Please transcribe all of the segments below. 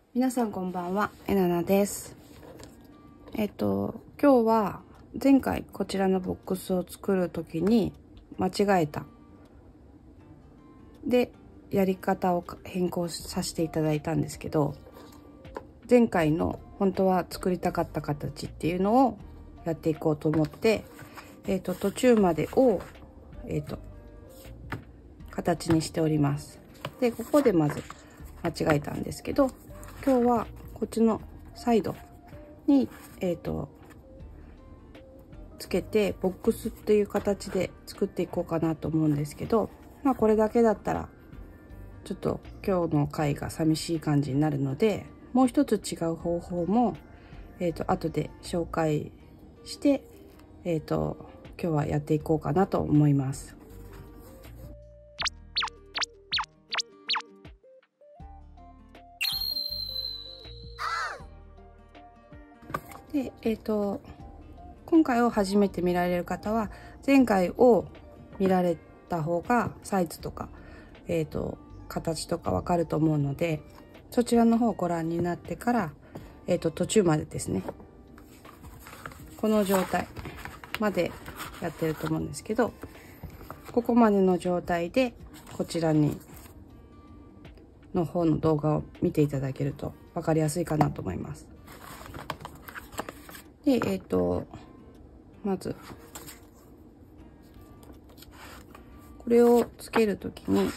皆さんこんばんは、えななです。今日は前回こちらのボックスを作るときに間違えた。で、やり方を変更させていただいたんですけど、前回の本当は作りたかった形っていうのをやっていこうと思って、途中までを、形にしております。で、ここでまず間違えたんですけど、今日はこっちのサイドに、つけてボックスっていう形で作っていこうかなと思うんですけど、まあこれだけだったらちょっと今日の回が寂しい感じになるので、もう一つ違う方法も後で紹介して、今日はやっていこうかなと思います。で、今回を初めて見られる方は、前回を見られた方がサイズとか、形とかわかると思うので、そちらの方をご覧になってから、途中までですね、この状態までやってると思うんですけど、ここまでの状態でこちらの方の動画を見ていただけると分かりやすいかなと思います。で、まずこれをつけるときに、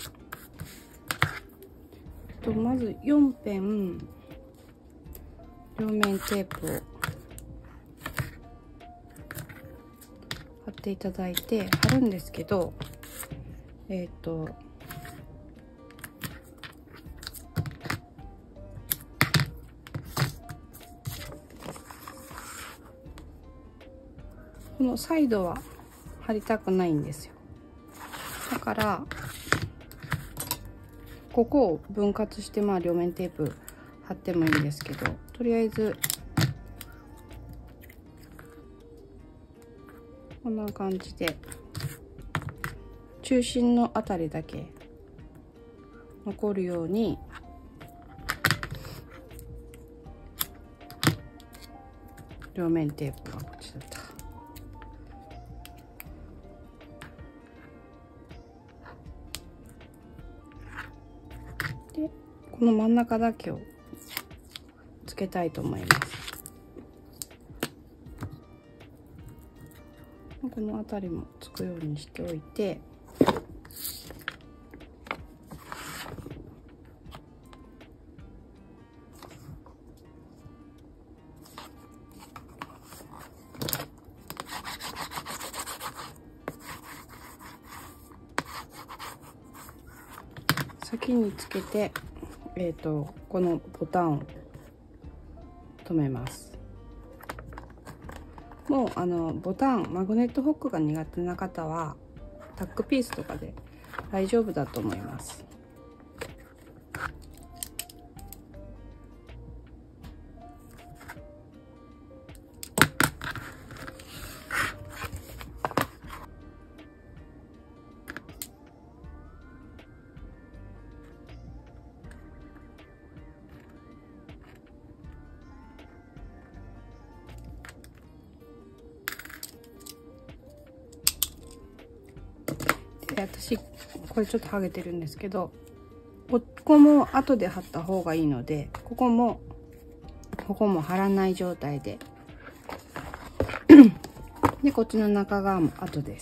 まず4辺両面テープを貼っていただいて、貼るんですけど、このサイドは貼りたくないんですよ。だからここを分割して、まあ両面テープ貼ってもいいんですけど、とりあえずこんな感じで中心のあたりだけ残るように両面テープがこっちだった。で、この真ん中だけをつけたいと思います。この辺りもつくようにしておいて、先につけて、このボタンを止めます。もうボタン、マグネットホックが苦手な方はタックピースとかで大丈夫だと思います。で、私これちょっと剥げてるんですけど、ここも後で貼った方がいいので、ここも貼らない状態でで、こっちの中側も後です。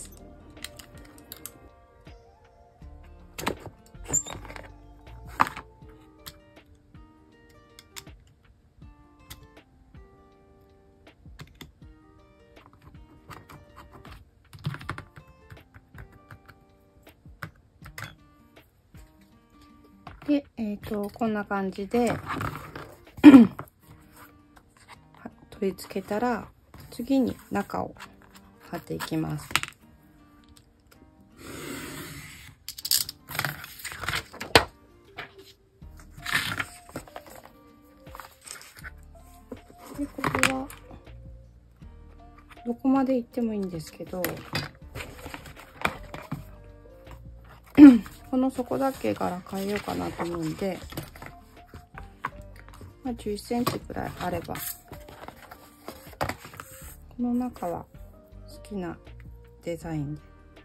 で、こんな感じで取り付けたら、次に中を貼っていきます。で、これはどこまで行ってもいいんですけど、この底だけ柄変えようかなと思うんで、 まあ、11センチくらいあれば、この中は好きなデザインで。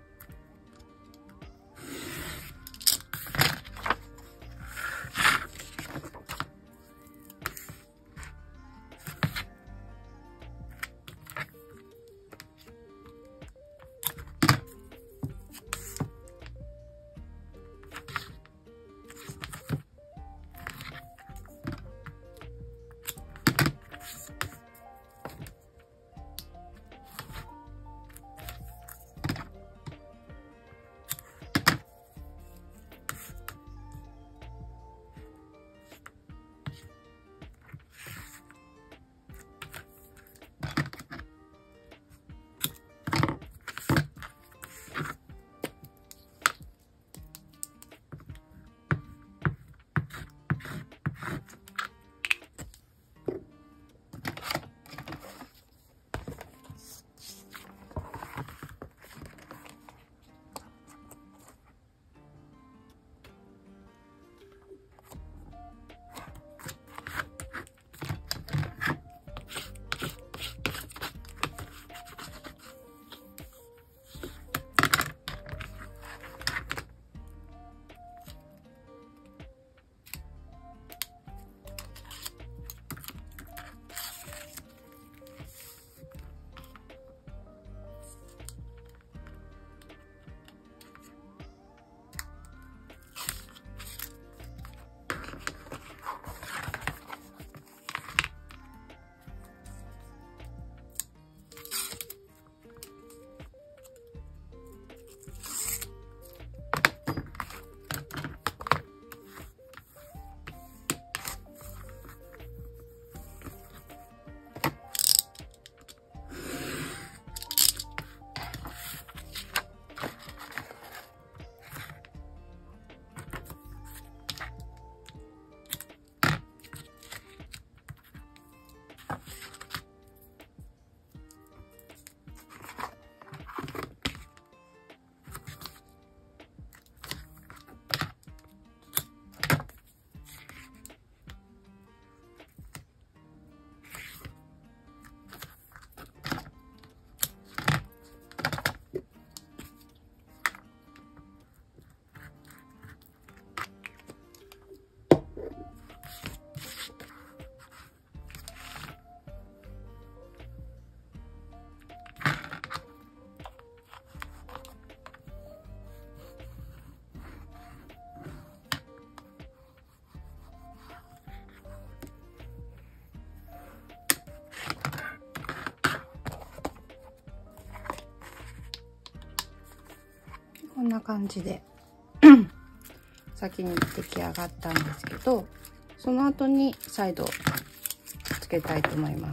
こんな感じで先に出来上がったんですけど、その後に再度つけたいと思います。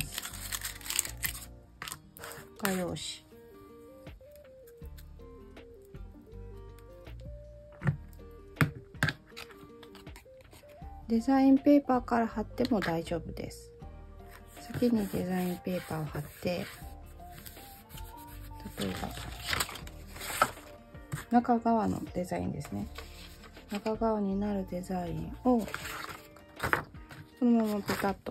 画用紙、デザインペーパーから貼っても大丈夫です。先にデザインペーパーを貼って、例えば中側のデザインですね。中側になるデザインをそのままペタッと。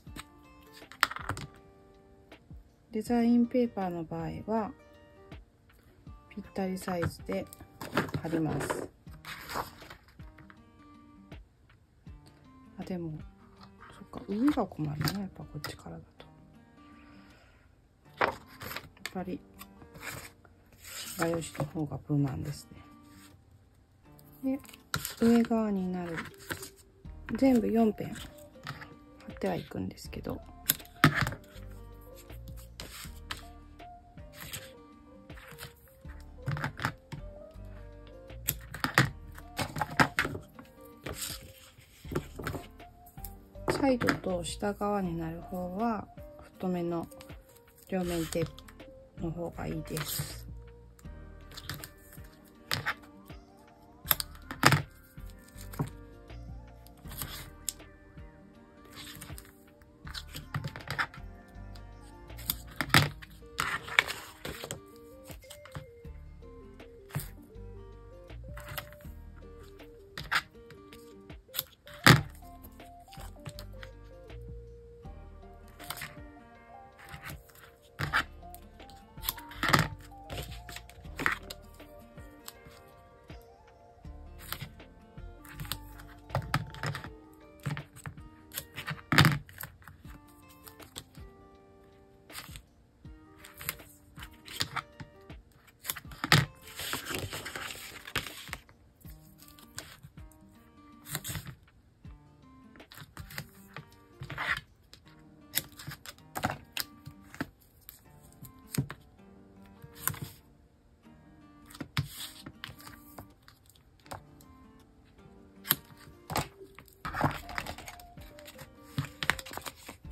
デザインペーパーの場合はぴったりサイズで貼ります。あ、でもそっか、上が困るな、やっぱこっちからだと。やっぱり画用紙の方が無難ですね。で、上側になる全部4ペン貼ってはいくんですけど、サイドと下側になる方は太めの両面テープの方がいいです。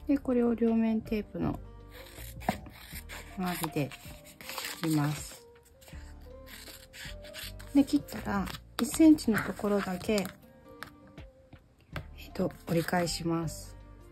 でこれを両面テープの周りで切ります。で切ったら1センチのところだけ折り返します。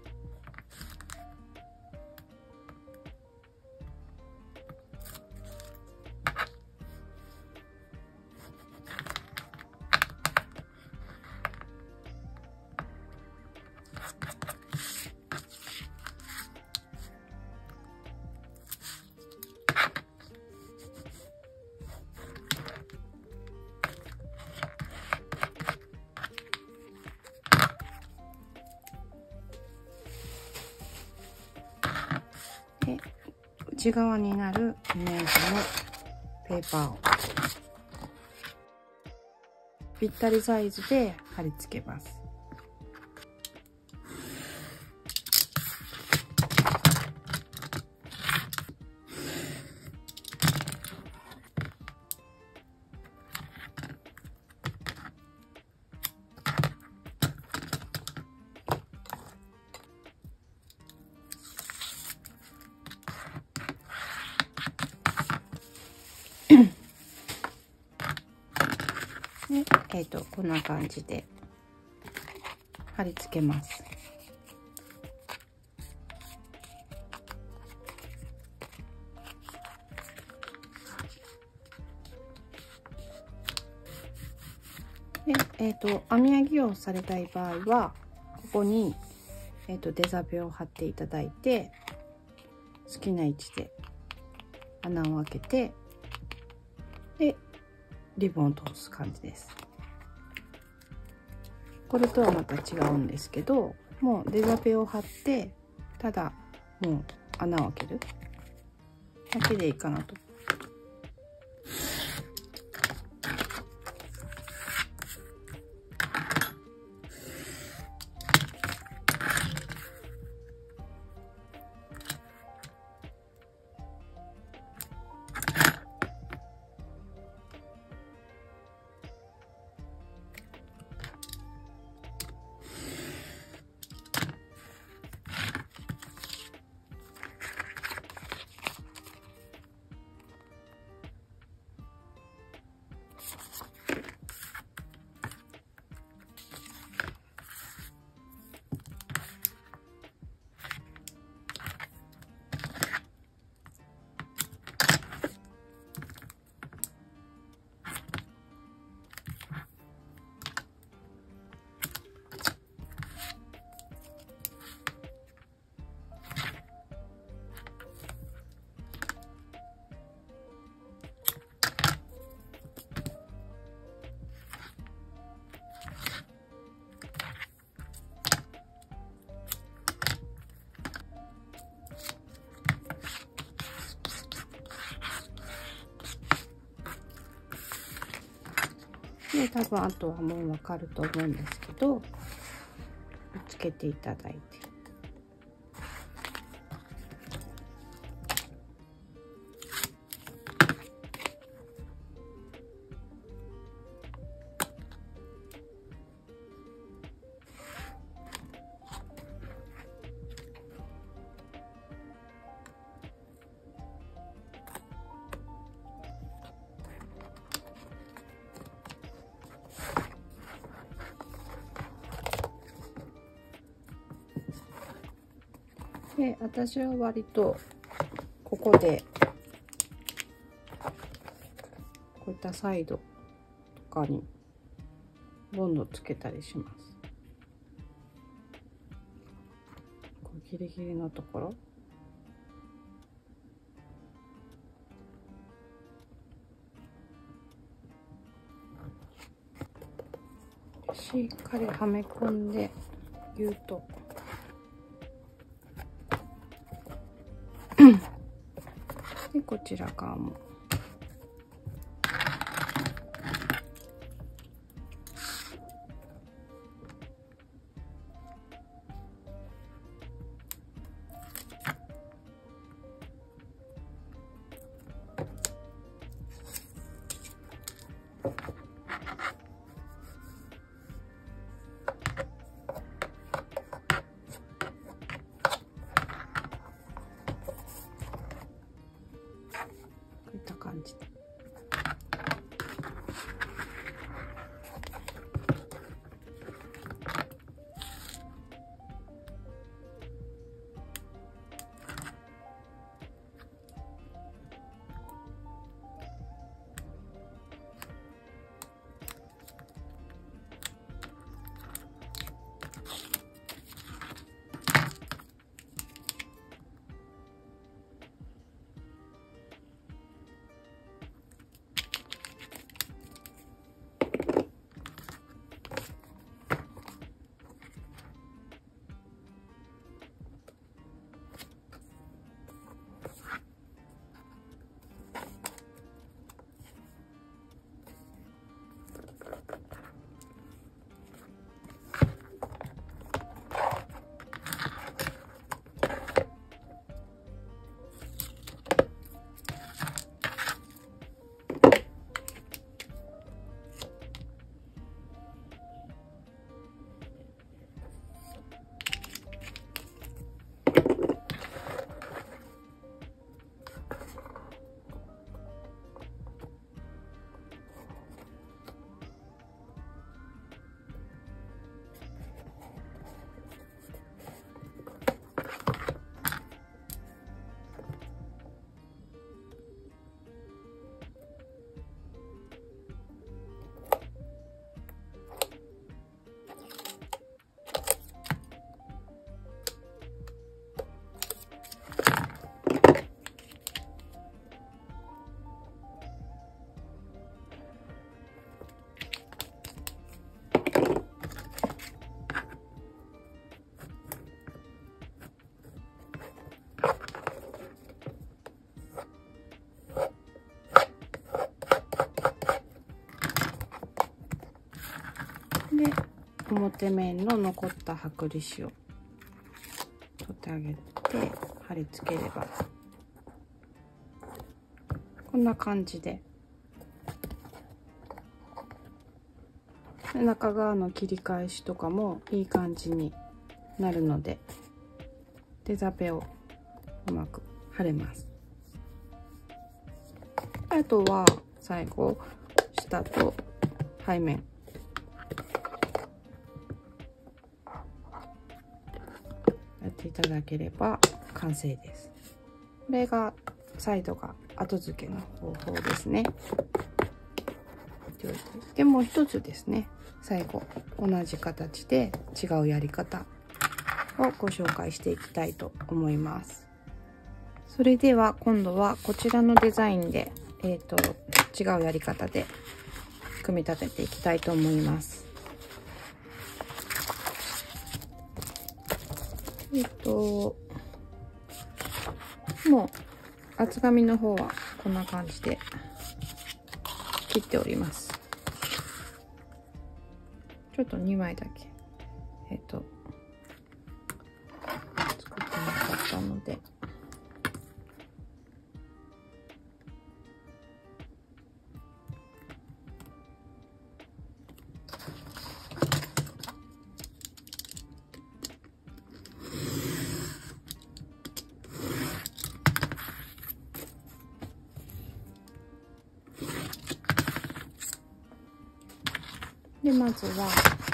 で内側になるイメージのペーパーをぴったりサイズで貼り付けます。でこんな感じで貼り付けます。で網上げをされたい場合はここにデザベを貼っていただいて、好きな位置で穴を開けて、でリボンを通す感じです。これとはまた違うんですけど、もうデザペを貼ってただもう穴を開けるだけでいいかなと。で多分あとはもうわかると思うんですけど、つけていただいて、で私は割とここでこういったサイドとかにボンドつけたりします。こうギリギリのところしっかりはめ込んでギュッとでこちら側も表面の残った剥離紙を取ってあげて貼り付ければ、こんな感じで、中側の切り返しとかもいい感じになるので、デザペをうまく貼れます。あとは最後下と背面やっていただければ完成です。これがサイドが後付けの方法ですね。でもう一つですね、最後同じ形で違うやり方をご紹介していきたいと思います。それでは今度はこちらのデザインで、違うやり方で組み立てていきたいと思います。もう厚紙の方はこんな感じで切っております。ちょっと2枚だけ作ってなかったので、でまずは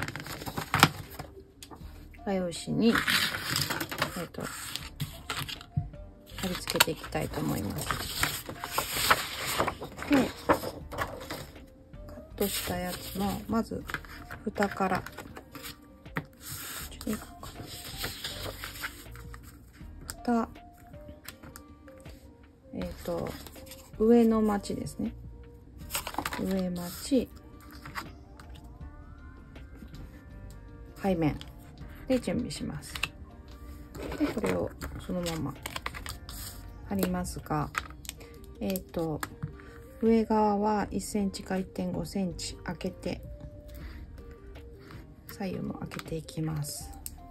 画用紙に貼り付けていきたいと思います。でカットしたやつのまず蓋から蓋、上のまちですね。上まち背面で準備します。でこれをそのまま貼りますが、上側は1センチか 1.5 センチ開けて、左右も開けていきます。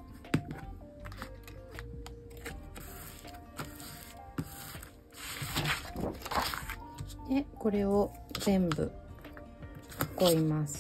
でこれを全部囲います。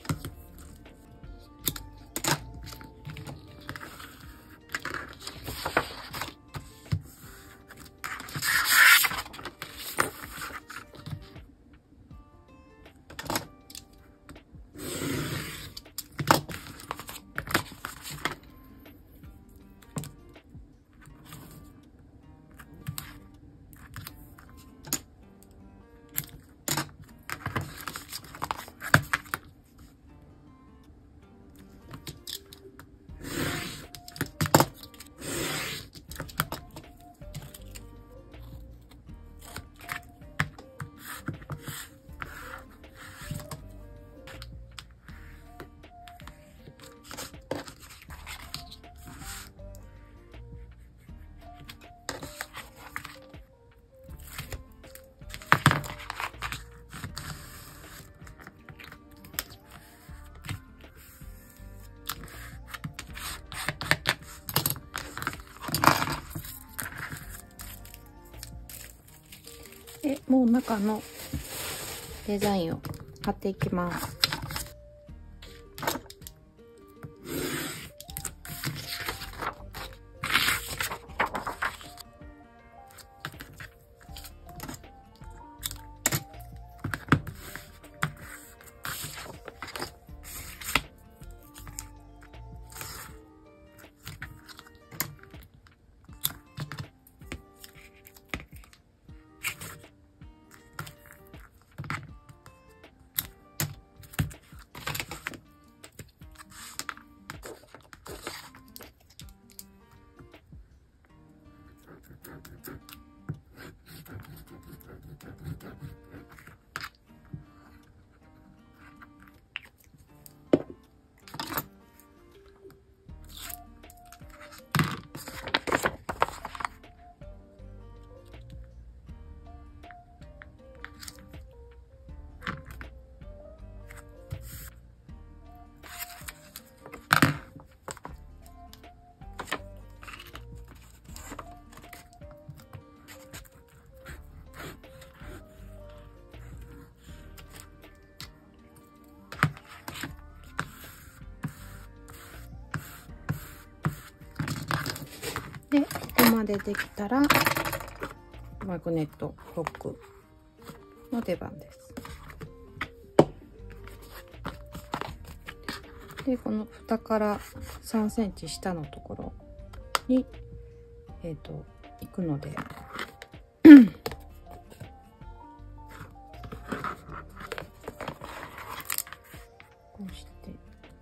でもう中のデザインを貼っていきます。 で、ここまでできたらマグネットロックの出番です。で、この蓋から3センチ下のところに行くのでこうして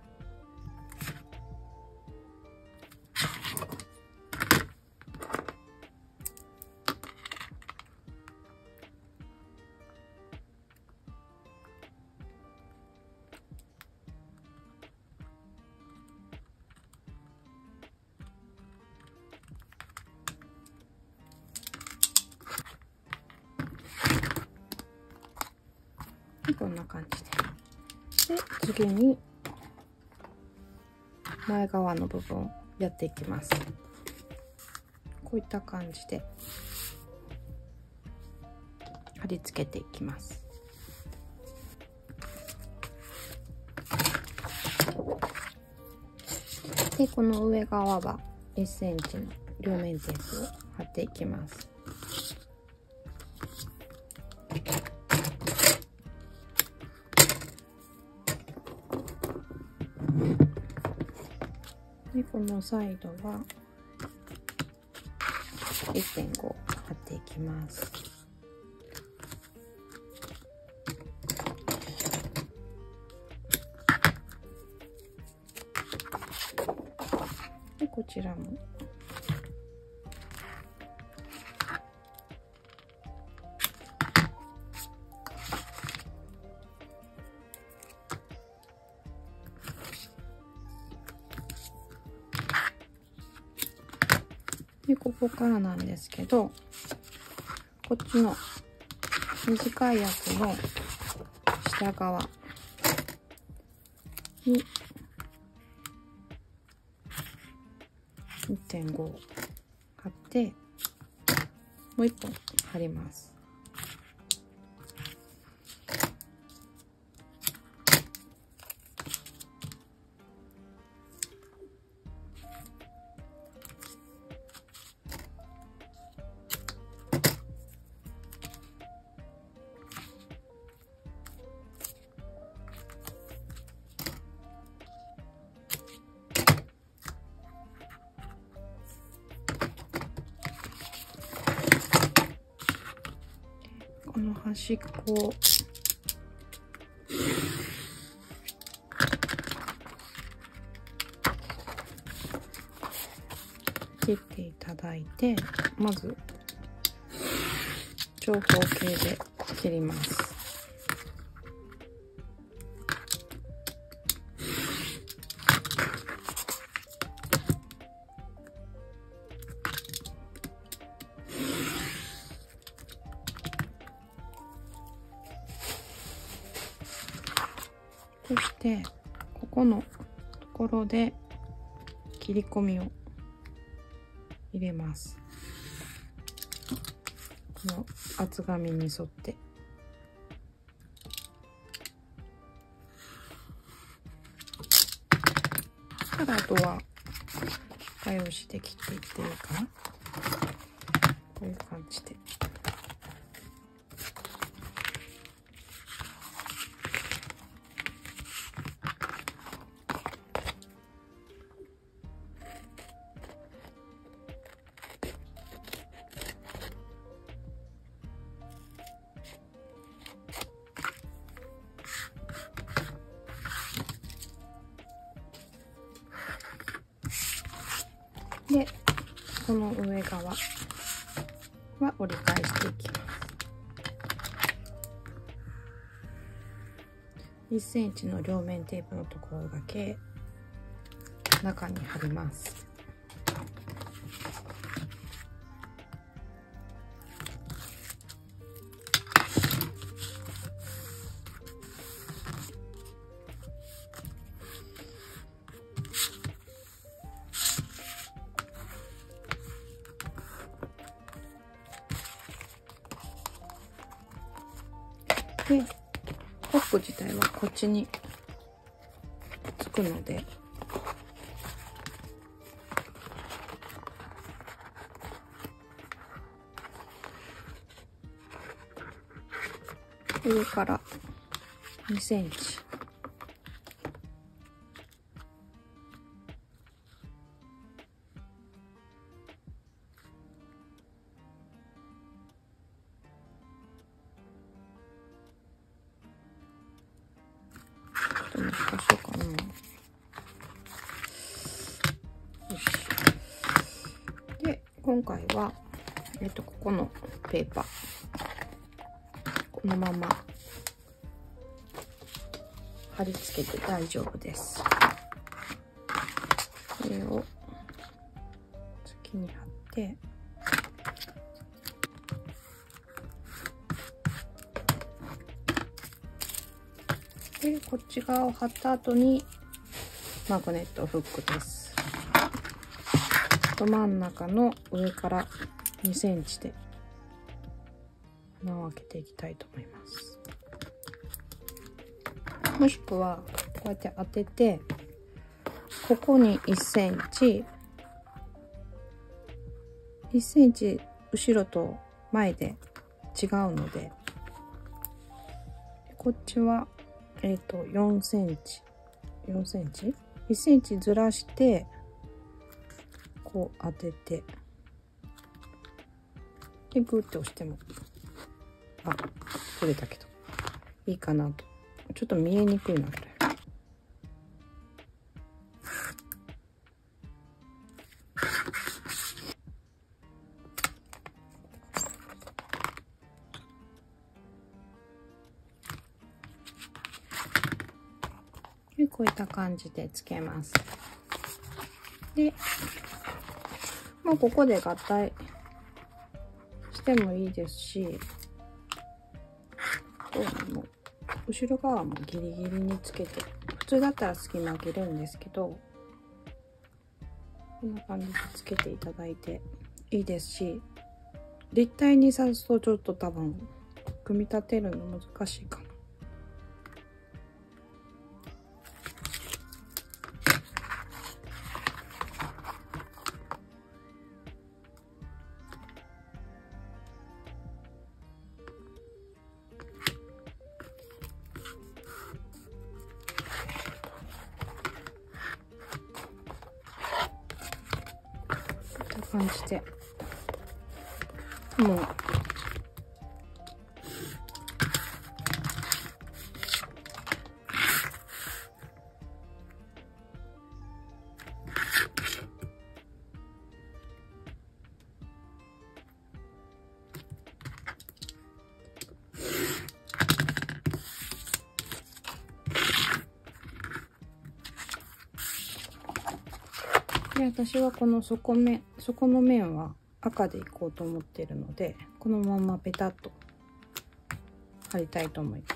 こんな感じで。で、次に前側の部分をやっていきます。こういった感じで貼り付けていきます。で、この上側は1センチの両面テープを貼っていきます。で、このサイドは 1.5 貼っていきます。で、こちらもで、ここからなんですけど、こっちの短いやつの下側に 1.5 貼って、もう1本貼ります。この端っこを切っていただいて、まず長方形で切ります。そしてここのところで切り込みを入れます。この厚紙に沿って。そしたらあとは画用紙で切っていっていいかな。こういう感じで。で、この上側は折り返していきます。1センチの両面テープのところだけ中に貼ります。で、ホック自体はこっちにつくので、 上から2センチ。ちょっと難しいかな。よし。で、今回は、ここのペーパー。このまま貼り付けて大丈夫です。これを先に貼って、で、こっち側を貼った後にマグネットフックです。ど真ん中の上から2センチで穴を開けていきたいと思います。もしくはこうやって当てて、ここに1センチ、1センチ後ろと前で違うので、こっちは4センチ、4センチ ?1 センチずらして、こう当てて、で、グーって押しても、取れたけど、いいかなと。ちょっと見えにくいな、これ。で、こういった感じでつけます。で、もうここで合体してもいいですし、もう後ろ側もギリギリにつけて、普通だったら隙間開けるんですけど、こんな感じでつけていただいていいですし、立体に刺すとちょっと多分組み立てるの難しいかも。こんな感じで、もうで、私はこの底の面は赤でいこうと思ってるので、このままペタッと貼りたいと思います。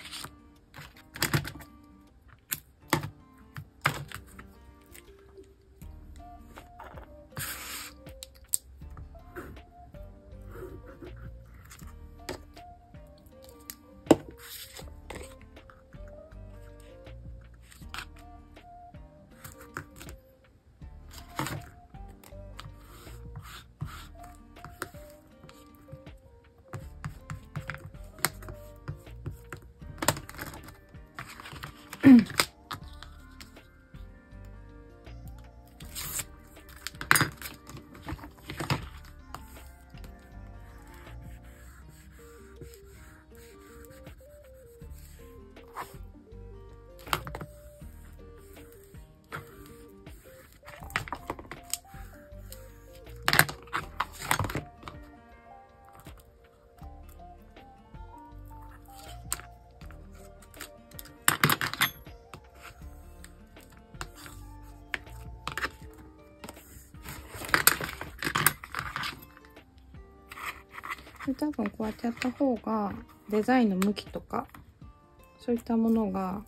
多分こうやってやった方がデザインの向きとかそういったものが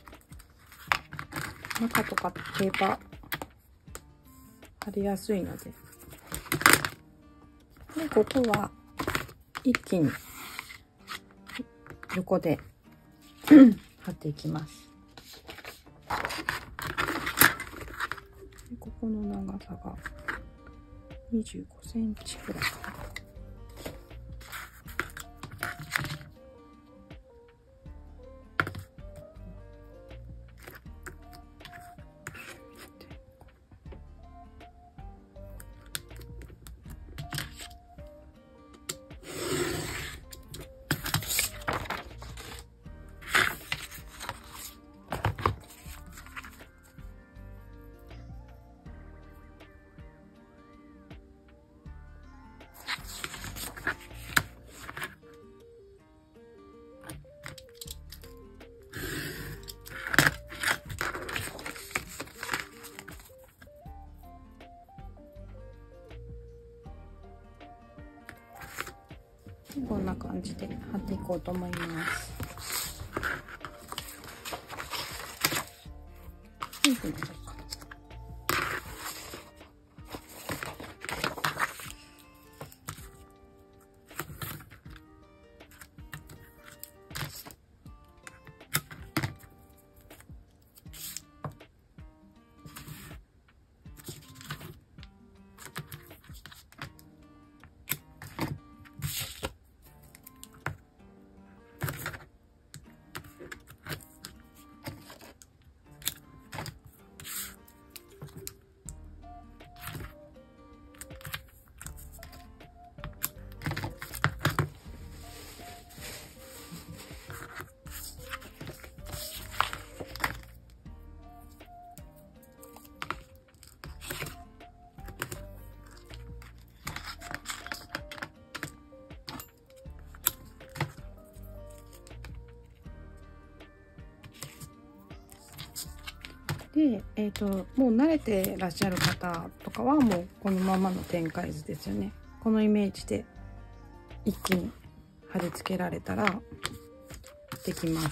中とかペーパー貼りやすいので、でここは一気に横で貼っていきます。でここの長さが25センチくらいかな。 こんな感じで貼っていこうと思います。ピンクの方がいいかな。で、もう慣れてらっしゃる方とかはもうこのままの展開図ですよね。このイメージで一気に貼り付けられたらできます。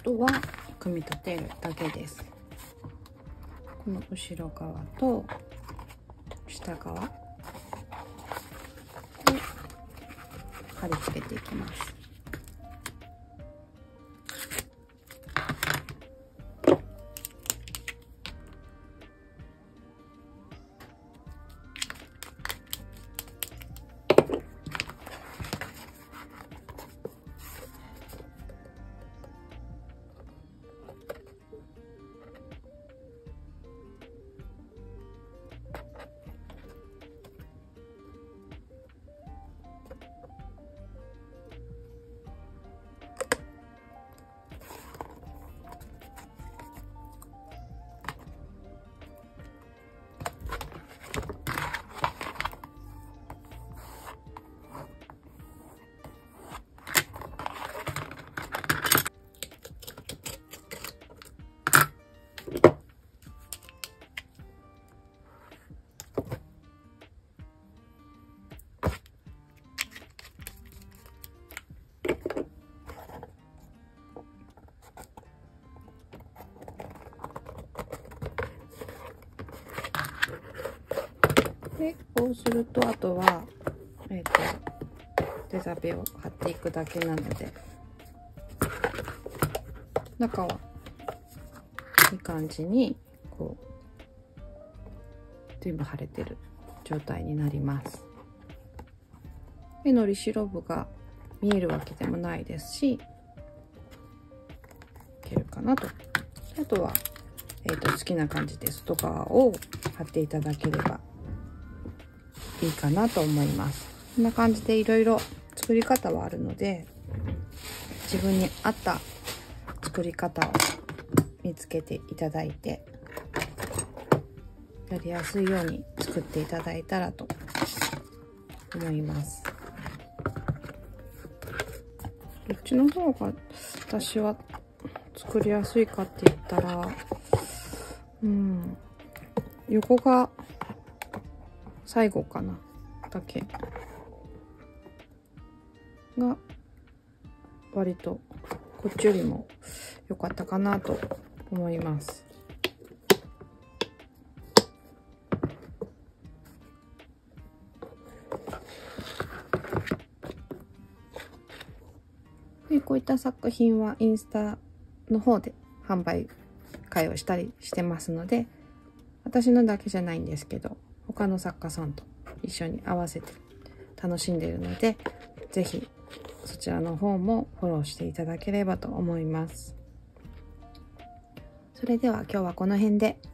とは組み立てるだけです。この後ろ側と下側で貼り付けていきます。でこうするとあとは手ザベを貼っていくだけなので、中はいい感じにこう全部貼れてる状態になります。でのりしろ部が見えるわけでもないですし、いけるかなと。あとは、好きな感じで外側を貼っていただければいいかなと思います。こんな感じでいろいろ作り方はあるので、自分に合った作り方を見つけていただいて、やりやすいように作っていただいたらと思います。どっちの方が私は作りやすいかって言ったら、横が最後かなだけが割とこっちよりも良かったかなと思います。でこういった作品はインスタの方で販売会をしたりしてますので、私のだけじゃないんですけど、他の作家さんと一緒に合わせて楽しんでいるので、ぜひそちらの方もフォローしていただければと思います。それでは今日はこの辺で。